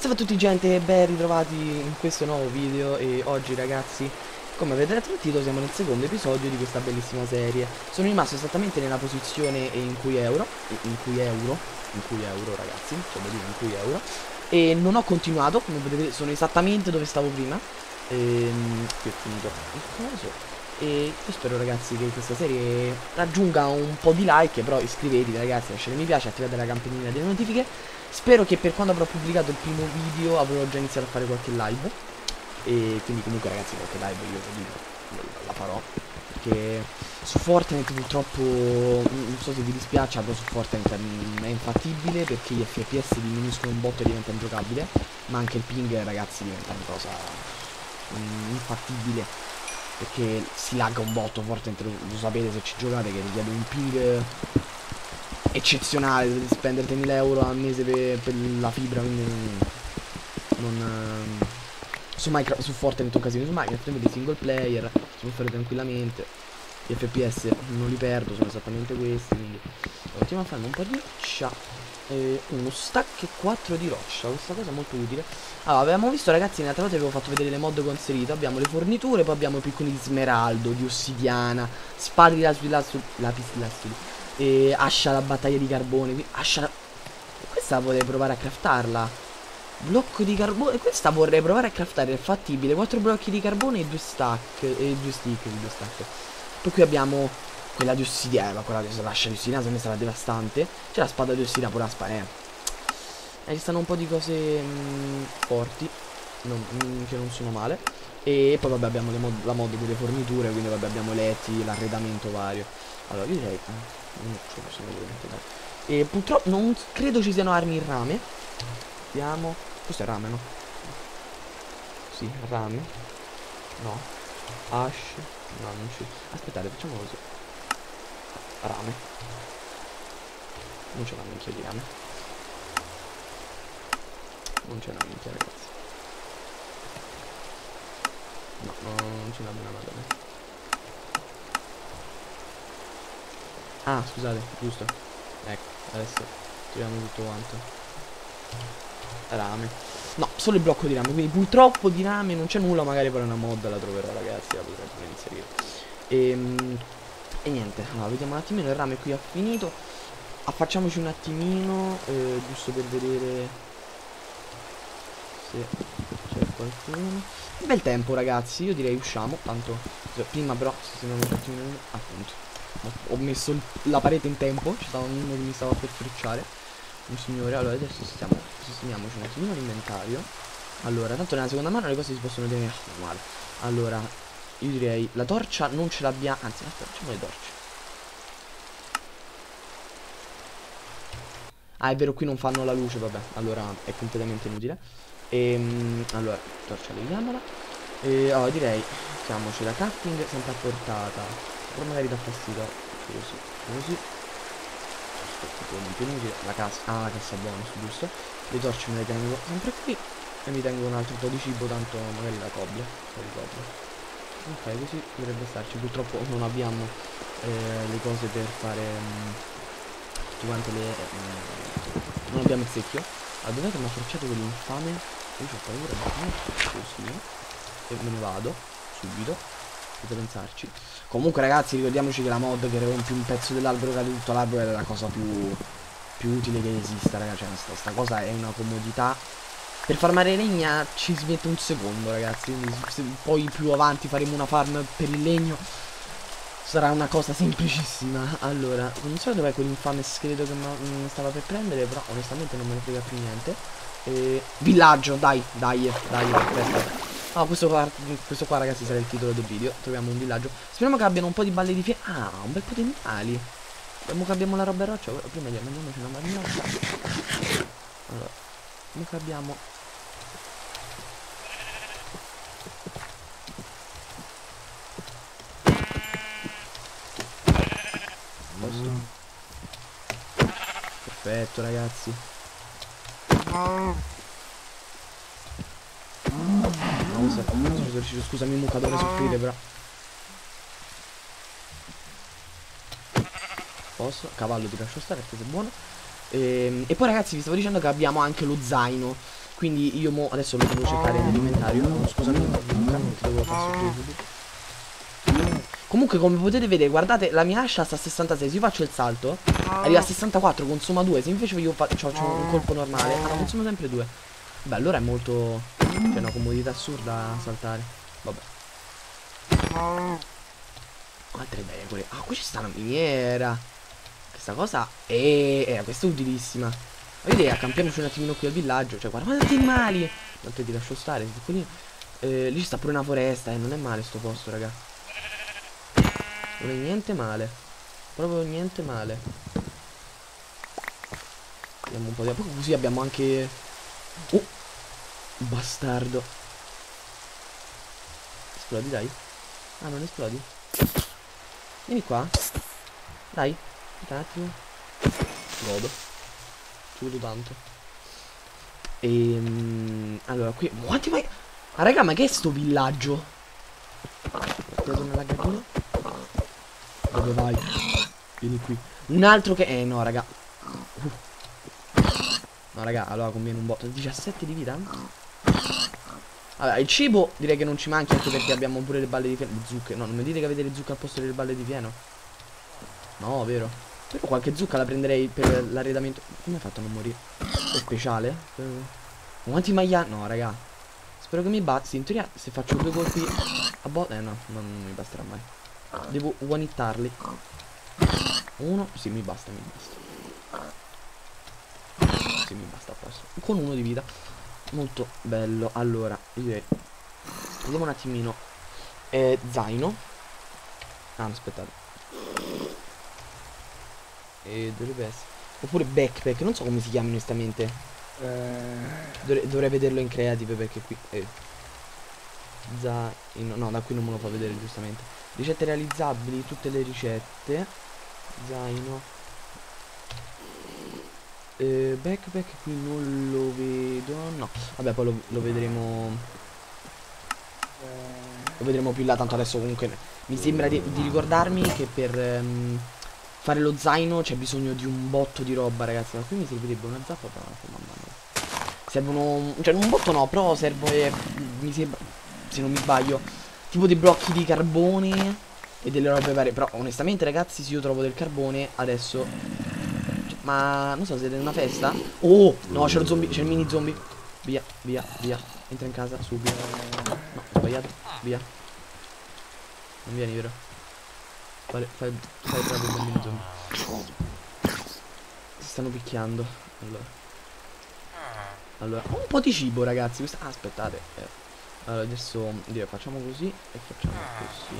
Salve a tutti gente e ben ritrovati in questo nuovo video. E oggi ragazzi, come avete letto dal titolo, siamo nel secondo episodio di questa bellissima serie. Sono rimasto esattamente nella posizione in cui euro ragazzi, cioè da dire in cui euro. E non ho continuato, come potete vedere sono esattamente dove stavo prima. Qui ho finito il coso. E io spero ragazzi che questa serie raggiunga un po' di like. Però iscrivetevi ragazzi, lasciate mi piace, attivate la campanellina delle notifiche. Spero che per quando avrò pubblicato il primo video avrò già iniziato a fare qualche live. E quindi comunque ragazzi qualche live io lo dico, la farò. Perché su Fortnite purtroppo, non so se vi dispiace, però su Fortnite è infattibile perché gli FPS diminuiscono un botto e diventa ingiocabile. Ma anche il ping ragazzi diventa una cosa infattibile, perché si lagga un botto. Fortnite lo sapete se ci giocate, che richiede un ping eccezionale, dovete spendere 3.000 euro al mese per la fibra, quindi su Minecraft, su Fortnite è un casino. Su Minecraft invece single player si può fare tranquillamente, gli FPS non li perdo, sono esattamente questi, quindi continuiamo a fare un po' di roccia, uno stack e 4 di roccia, questa cosa è molto utile. Allora, avevamo visto ragazzi, nell'altra volta avevo fatto vedere le mod che ho inserito. Abbiamo le forniture, poi abbiamo piccoli di smeraldo, di ossidiana, spade di lapis lazuli, e ascia da battaglia di carbone. Ascia. Questa vorrei provare a craftarla. Blocco di carbone. Questa vorrei provare a craftare. È fattibile. 4 blocchi di carbone e 2 stack. E 2 stick di 2 stack. Poi qui abbiamo quella di ossidiana. Quella di l'ascia di ossidiana, secondo me sarà devastante. C'è la spada di ossidiana, pure la spada. Ci stanno un po' di cose forti. Che non sono male. E poi vabbè abbiamo la mod delle forniture. Quindi vabbè abbiamo letti, l'arredamento vario. Allora io direi non ce lo possiamo vedere, dai. E purtroppo non credo ci siano armi in rame. Vediamo. Questo è rame, no? Sì, rame. No. Ash. No, non ci. Aspettate, facciamo così. Rame. Non c'è una minchia di rame. Non c'è una minchia, ragazzi. No, non ce l'abbiamo madonna. Ah, scusate, giusto. Ecco, adesso tiriamo tutto quanto. Rame. No, solo il blocco di rame. Quindi purtroppo di rame non c'è nulla. Magari per una mod la troverò, ragazzi. La potrei pure inserire. E niente. Allora, vediamo un attimino. Il rame qui ha finito. Affacciamoci un attimino. Giusto per vedere se c'è qualcuno. Bel tempo, ragazzi. Io direi usciamo. Tanto prima però sistemiamo un attimino. Appunto. Ho messo la parete in tempo. Ci stava uno che mi stava per frecciare. Un signore. Allora adesso sistemiamoci un attimino l'inventario. Allora, tanto nella seconda mano le cose si possono tenere male. Allora, io direi la torcia non ce l'abbiamo. Anzi, aspetta, facciamo le torce. Ah, è vero, qui non fanno la luce, vabbè. Allora è completamente inutile. Allora, torcia leviamola. Allora direi mettiamoci la crafting sempre a portata. Però magari dà fastidio. Così. Molto inutile. La cassa. Ah, la cassa buona, giusto. Le torce me le tengo sempre qui. E mi tengo un altro po' di cibo, tanto magari la cobbia. Ok, così dovrebbe starci. Purtroppo non abbiamo le cose per fare tutte quante le non abbiamo il secchio. Allora, dov'è che mi ha forciato quell'infame? Io ho paura di così. E me ne vado subito. Potete pensarci. Comunque ragazzi, ricordiamoci che la mod che rompi un pezzo dell'albero, cade tutto l'albero, è la cosa più utile che esista, ragazzi. Cioè, sta cosa è una comodità. Per farmare legna ci si mette un secondo, ragazzi. Quindi se poi più avanti faremo una farm per il legno, sarà una cosa semplicissima. Allora, non so dov'è quell'infame scheletro che mi stava per prendere, però onestamente non me ne frega più niente. Villaggio, dai, aspetta. Ah, questo qua ragazzi sarà il titolo del video. Troviamo un villaggio. Speriamo che abbiano un po' di balle di fieno. Ah, un bel po' di animali. Speriamo che abbiamo la roba in roccia. Prima mandiamoci una marinotta. Allora, comunque abbiamo perfetto, ragazzi. Scusami mucca, dovrei soffrire però. Posso? Cavallo ti lascio stare perché sei buono. E poi ragazzi vi stavo dicendo che abbiamo anche lo zaino. Quindi io adesso lo devo cercare nell'inventario. Oh, scusami, Luca, ti devo far subito. Comunque, come potete vedere, guardate, la mia ascia sta a 66. Se io faccio il salto, arriva a 64, consuma 2. Se invece io faccio un colpo normale, consuma sempre 2. Beh, allora è molto... C'è una comodità assurda a saltare. Vabbè. Altre pecore. Ah, qui ci sta una miniera. Questa cosa questa è utilissima. Vedete, accampiamoci un attimino qui al villaggio. Cioè, guarda quanti animali. Tanto ti lascio stare. Lì ci sta pure una foresta. Non è male sto posto, raga. Non è niente male. Proprio niente male. Vediamo un po' di... Poi così abbiamo anche... Oh! Bastardo. Esplodi, dai. Ah, non esplodi? Vieni qua. Dai. Un attimo. Godo. Ci vedo tanto. Allora, qui... Quanti mai... Ah, raga, ma che è sto villaggio? Ti do una laggatina. Dove vai? Vieni qui. Un altro che... no, raga. No, raga, allora conviene un botto. 17 di vita? Allora, il cibo direi che non ci manchi, anche perché abbiamo pure le balle di fieno. Zucche. No, non mi dite che avete le zucche al posto delle balle di fieno. No, vero. Però qualche zucca la prenderei per l'arredamento. Come hai fatto a non morire? È speciale? Quanti maiali? No, raga. Spero che mi basti. In teoria, se faccio 2 colpi a botta... no, non mi basterà mai. Devo one-hittarli. Uno. Sì, mi basta, mi basta. Sì, mi basta a posto. Con 1 di vita. Molto bello. Allora, io direi... Vediamo un attimino. Zaino. Ah, no, aspettate. Dovrebbe essere... Oppure backpack. Non so come si chiami onestamente. Dovrei vederlo in creative perché qui... Zaino. No, da qui non me lo fa vedere giustamente. Ricette realizzabili. Tutte le ricette. Zaino. Backpack qui non lo vedo. No. Vabbè, poi lo vedremo. Lo vedremo più in là. Tanto adesso comunque mi sembra di ricordarmi che per fare lo zaino c'è bisogno di un botto di roba, ragazzi. Ma qui mi servirebbe una zappa. Mamma mia. Servono... Cioè un botto no, però serve... Mi sembra, se non mi sbaglio, tipo dei blocchi di carbone e delle robe varie. Però onestamente, ragazzi, se io trovo del carbone adesso... Ma non so, siete in una festa? Oh, no, c'è lo zombie, c'è il mini zombie. Via, via, via. Entra in casa subito. No, ho sbagliato. Via. Non vieni, vero? Fai bravo il bambino zombie. Si stanno picchiando. Allora, un po' di cibo, ragazzi. Ah, aspettate. Allora, adesso direi facciamo così e facciamo così.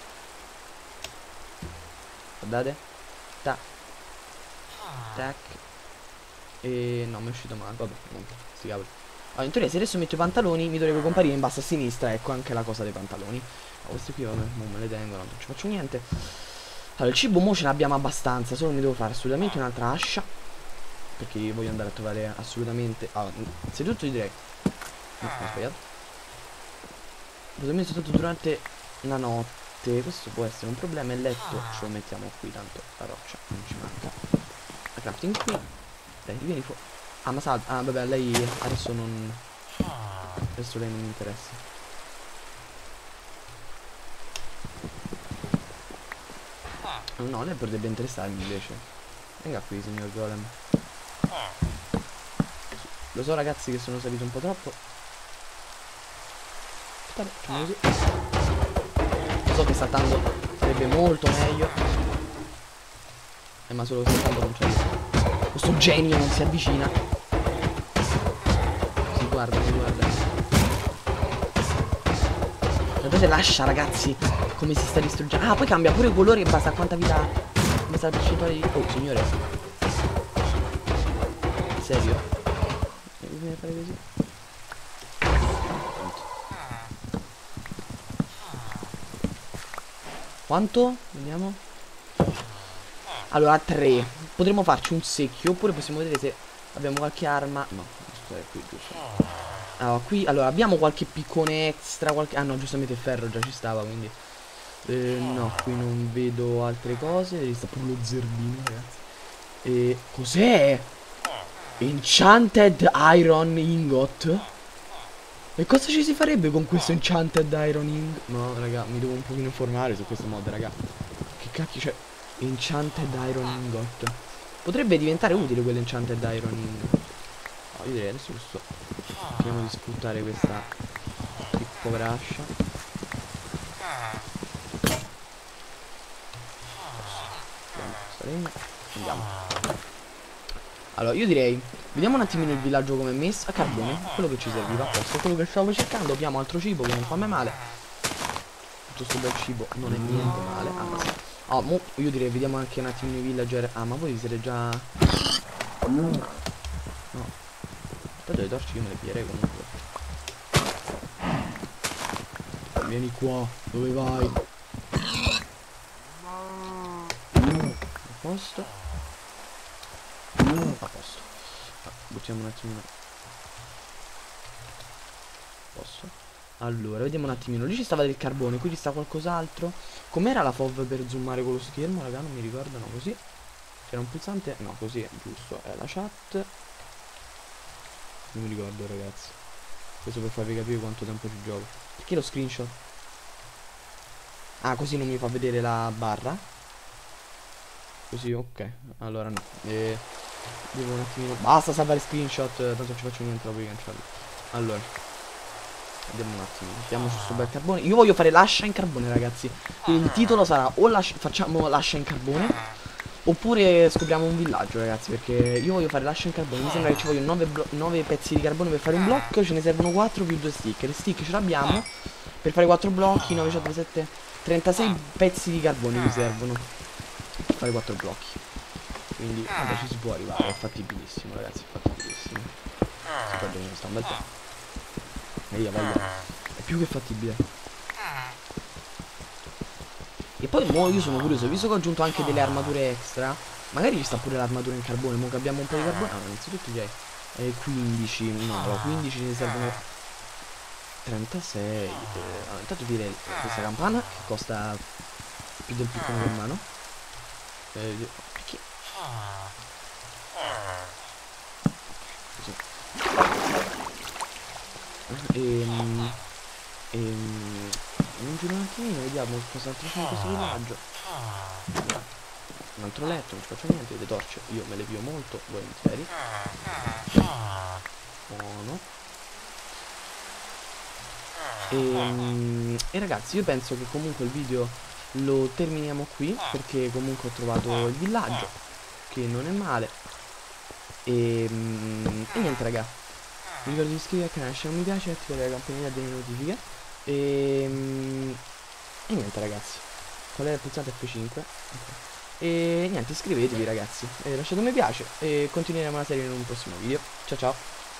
Guardate. Tac. Tac. E no, mi è uscito male. Vabbè, niente, sti cavoli. Allora, in teoria se adesso metto i pantaloni mi dovrebbe comparire in basso a sinistra. Ecco anche la cosa dei pantaloni. Questi qui vabbè, non me le tengo, non ci faccio niente. Allora, il cibo mo ce l'abbiamo abbastanza. Solo mi devo fare assolutamente un'altra ascia, perché io voglio andare a trovare assolutamente... Allora, innanzitutto direi... No, ho sbagliato. Assolutamente soltanto durante la notte. Questo può essere un problema. Il letto ce lo mettiamo qui, tanto la roccia non ci manca. La crafting qui. Dai, vieni fuori. Ah, ma salta. Ah, vabbè, lei adesso non... Adesso lei non mi interessa. No, lei potrebbe interessarmi invece. Venga qui, signor Golem. Lo so, ragazzi, che sono salito un po' troppo. Aspetta, facciamo così. Lo so che saltando sarebbe molto meglio. Ma solo saltando non c'è. Questo genio non si avvicina. Si guarda, si guarda. Guardate l'ascia, ragazzi, come si sta distruggendo. Ah, poi cambia pure il colore in base a quanta vita. In base alla percentuale di... Oh, signore. In serio? Bisogna fare così. Quanto? Vediamo. Allora, 3. Potremmo farci un secchio. Oppure possiamo vedere se abbiamo qualche arma. No, è qui, giusto. Allora, qui, allora, abbiamo qualche piccone extra, qualche... Ah no, giustamente il ferro già ci stava, quindi... no, qui non vedo altre cose. Lì sta proprio lo zerbino, ragazzi. Cos'è? Enchanted Iron Ingot. E cosa ci si farebbe con questo Enchanted Iron Ingot? No, raga, mi devo un pochino informare su questo mod, raga. Che cacchio c'è? Enchanted Iron Ingot. Potrebbe diventare utile quell'Enchanted Iron Ingot. No, io direi adesso questo. Cerchiamo di sfruttare questa povera ascia. Andiamo, questa legna. Andiamo. Allora, io direi, vediamo un attimino il villaggio come è messo. A carbone, quello che ci serviva, a posto, quello che stavo cercando. Abbiamo altro cibo che non fa mai male. Tutto sto bel cibo non è niente male. Anzi. Oh, mo io direi, vediamo anche un attimino i villager. Ah, ma voi siete già... No. Tanto le torce io me le piglierei comunque. Vieni qua, dove vai? A posto. A posto. Buttiamo un attimino. Posso. Allora, vediamo un attimino. Lì ci stava del carbone, qui ci sta qualcos'altro. Com'era la FOV per zoomare con lo schermo, raga? Non mi ricordano così. C'era un pulsante? No, così è giusto. È la chat. Non mi ricordo, ragazzi. Questo per farvi capire quanto tempo ci gioco. Perché lo screenshot? Ah, così non mi fa vedere la barra. Così, ok. Allora no. Devo un attimino. Basta salvare screenshot. Tanto non ci faccio niente dopo di cancello. Allora, vediamo un attimo. Mettiamoci sto bel carbone. Io voglio fare l'ascia in carbone, ragazzi. Il titolo sarà o facciamo l'ascia in carbone, oppure scopriamo un villaggio, ragazzi. Perché io voglio fare l'ascia in carbone. Mi sembra che ci vogliono 9 pezzi di carbone per fare un blocco. Ce ne servono 4 più 2 stick. Le stick ce l'abbiamo. Per fare 4 blocchi, 9, 107, 7, 36 pezzi di carbone mi servono per fare 4 blocchi. Quindi vabbè, ci si può arrivare. È fattibilissimo, ragazzi. È fattibilissimo. Si può dormire, sta un bel po'. Via, è più che fattibile. E poi mo io sono curioso, visto che ho aggiunto anche delle armature extra, magari ci sta pure l'armatura in carbone. Mo che abbiamo un po' di carbone. Ah, innanzitutto direi 15. No, 15 ne servono 36. Allora, intanto direi questa campana che costa più del piccolo che mano. Perché? Così. Non giro un attimino, vediamo cos'altro c'è in questo villaggio. Un altro letto, non ci faccio niente. Le torce io me le pio molto volentieri. Buono. E ragazzi, io penso che comunque il video lo terminiamo qui, perché comunque ho trovato il villaggio, che non è male. E niente, raga, vi ricordo di iscrivervi al canale, lasciare un mi piace e attivare la campanella delle notifiche. E niente, ragazzi, qual è il pulsante F5? Okay. E niente, iscrivetevi, ragazzi, e lasciate un mi piace, e continueremo la serie in un prossimo video. Ciao ciao.